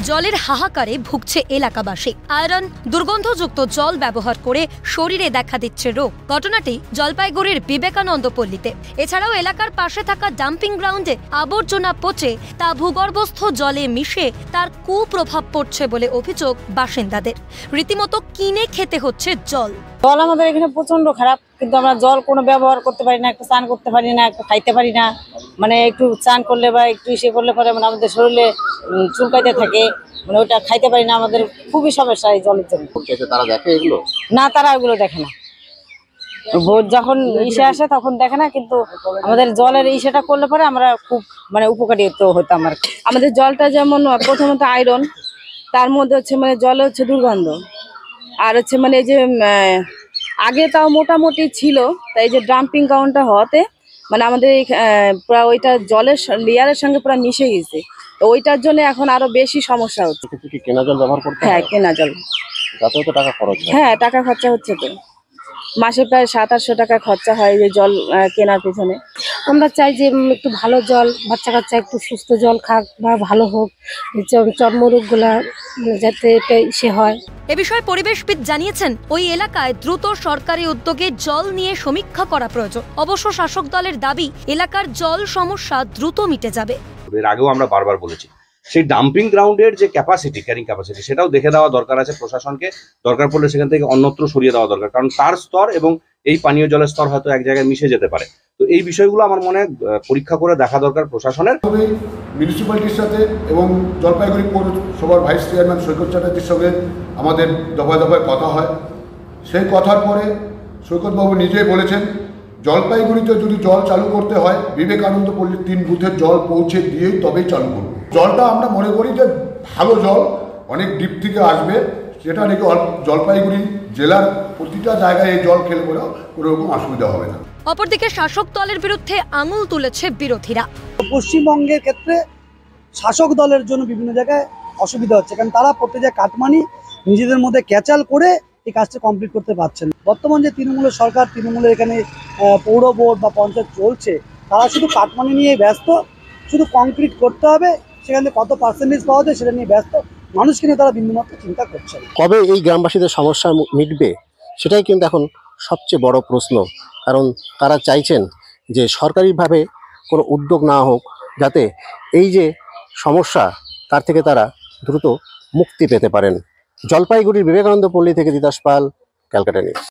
জলের হাহাকারে ভুগছে এলাকাবাসী। আয়রন দুর্গন্ধযুক্ত জল ব্যবহার করে শরীরে দেখা দিচ্ছে রোগ। ঘটনাটি জলপাইগুড়ির বিবেকানন্দ পল্লীতে। এছাড়াও এলাকার পাশে থাকা ডাম্পিং গ্রাউন্ডে আবর্জনা পচে তা ভূগর্ভস্থ জলে মিশে তার কুপ্রভাব পড়ছে বলে অভিযোগ বাসিন্দাদের। রীতিমতো কিনে খেতে হচ্ছে জল। জল আমাদের এখানে প্রচন্ড খারাপ, কিন্তু আমরা জল কোনো ব্যবহার করতে পারি না, একটু স্নান করতে পারি না, একটু খাইতে পারি না। মানে একটু স্নান করলে বা একটু ইসে করলে পরে মানে আমাদের শরীরে চুলকাইতে থাকে, মানে ওটা খাইতে পারি না। আমাদের খুবই সমস্যা এই জলের জন্য। তারা দেখে এগুলো না, তারা এগুলো দেখে না। ভোট যখন ইসে আসে তখন দেখে না, কিন্তু আমাদের জলের ইসেটা করলে পরে আমরা খুব মানে উপকারিত হতাম আর কি। আমাদের জলটা যেমন প্রথমত আয়রন, তার মধ্যে হচ্ছে মানে জলে হচ্ছে দুর্গন্ধ, আর হচ্ছে মানে এই যে আগে তাও মোটামুটি ছিল, তাই যে ডাম্পিং গ্রাউন্ডটা হওয়াতে মানে আমাদের পুরো ওইটা জলের লেয়ারের সঙ্গে পুরো মিশে গেছে, তো ওইটার জন্য এখন আরো বেশি সমস্যা হচ্ছে। কেনা জল ব্যবহার করতে? হ্যাঁ, কেনা জল। তাতেও তো টাকা খরচ হয়? হ্যাঁ, টাকা খরচা হচ্ছে, তো মাসে প্রায় 700-800 টাকা খরচা হয় যে জল কেনার পেছনে। আমরা চাই যে একটু ভালো জল, বাচ্চা কাচ্চা একটু সুস্থ জল খাক বা ভালো হোক, চর্মরোগগুলা যাতে সে হয়। এ বিষয়ে পরিবেশবিদ জানিয়েছেন, ওই এলাকায় দ্রুত সরকারি উদ্যোগে জল নিয়ে সমীক্ষা করা প্রয়োজন। অবশ্য শাসক দলের দাবি, এলাকার জল সমস্যা দ্রুত মিটে যাবে। এর আগেও আমরা বারবার বলেছি, সেই ডাম্পিং গ্রাউন্ডের যে ক্যাপাসিটি, ক্যারিং ক্যাপাসিটি, সেটাও দেখে দেওয়া দরকার আছে প্রশাসনকে। দরকার পড়লে সেখান থেকে অন্যত্র সরিয়ে দেওয়া দরকার, কারণ তার স্তর এবং এই পানীয় জলের স্তর হয়তো এক জায়গায় মিশে যেতে পারে। তো এই বিষয়গুলো আমার মনে পরীক্ষা করে দেখা দরকার প্রশাসনের। মিউনিসিপ্যালিটির সাথে এবং জলপাইগুড়ি পৌরসভার ভাইস চেয়ারম্যান সৈকত চ্যাটার্জির সঙ্গে আমাদের দফায় দফায় কথা হয়। সেই কথার পরে সৈকতবাবু নিজেই বলেছেন, জলপাইগুড়িতে যদি জল চালু করতে হয় বিবেকানন্দ পল্লীর 3 বুথের জল পৌঁছে দিয়েই তবেই চালু করব। জলটা আমরা মনে করি যে ভালো জল অনেক ডিপ থেকে আসবে, সেটা নাকি জলপাইগুড়ি জেলার প্রতিটা জায়গায় এই জল খেলে পরেও কোনো রকম অসুবিধা হবে না। অপরদিকে শাসক দলের বিরুদ্ধে আঙুল তুলেছে বিরোধীরা। পশ্চিমবঙ্গের ক্ষেত্রে শাসক দলের জন্য বিভিন্ন জায়গায় অসুবিধা হচ্ছে, কারণ তারা প্রত্যেক জায়গায় কাটমানি নিজেদের মধ্যে ক্যাচাল করে এই কাজটা কমপ্লিট করতে পারছেন। বর্তমান যে তৃণমূলের সরকার, তৃণমূলের এখানে পৌর বোর্ড বা পঞ্চায়েত চলছে, তারা শুধু কাটমানি নিয়ে ব্যস্ত, শুধু কংক্রিট করতে হবে, সেখান থেকে কত পার্সেন্টেজ পাওয়া যায় সেটা নিয়ে ব্যস্ত। মানুষকে নিয়ে তারা বিন্দুমাত্র চিন্তা করছে। কবে এই গ্রামবাসীদের সমস্যা মিটবে সেটাই কিন্তু এখন সবচেয়ে বড় প্রশ্ন, কারণ তারা চাইছেন যে সরকারিভাবে কোনো উদ্যোগ না হোক, যাতে এই যে সমস্যা তার থেকে তারা দ্রুত মুক্তি পেতে পারেন। জলপাইগুড়ির বিবেকানন্দ পল্লী থেকে তিতাস পাল, ক্যালকাটা নিউজ।